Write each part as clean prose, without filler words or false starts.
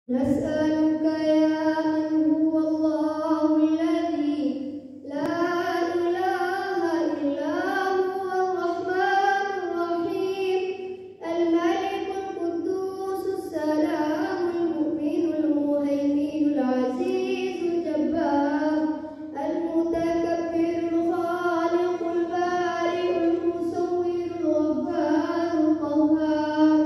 نسألك يا من هو الله الذي لا إله إلا هو الرحمن الرحيم الملك القدوس السلام المؤمن المهيمن العزيز الجبار المتكبر الخالق البارئ المصور الغفار القهار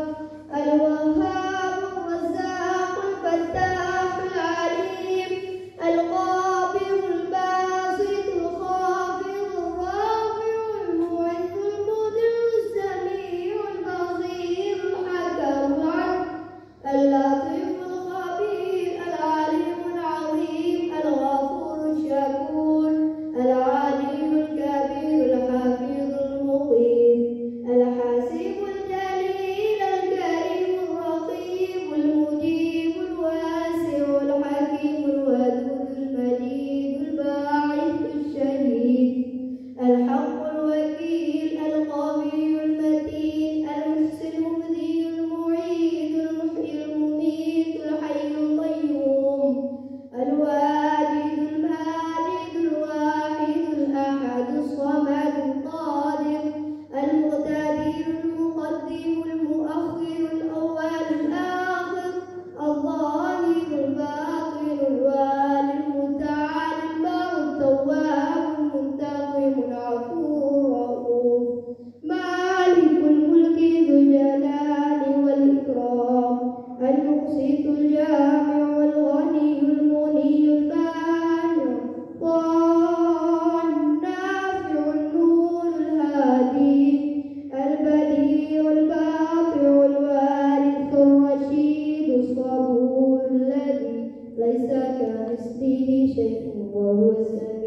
الوهاب الرزاق الفتاح العليم القابض الباسط الخافض الرافع المعز المذل السميع البصير الحكم العدل اللطيف الخبير العليم العظيم الغفور الشكور العلي الكبير الحفيظ المقيم الحسيب الجليل الكريم الرقيب المجيب الواسع الحكيم الودود المجيد الباعث الشهيد الحق الوكيل القوي المتين المحسن المبدي المعيد المحيي المميت الحي القيوم الواجد الماجد الواحد الأحد الصمد القادر المقتدر المقدم المؤخر الأول الآخر الظاهر الباطن الوالي المتعالي البر التواب المنتقم العفو الرؤوف مالك الملك ذو الجلال والإكرام المقسط الجامع والغني المغني المانع الطاهر النافع النور الهادي البديع الباقع الوارث الرشيد الصبور الذي ليس كمثله شيء وهو السميع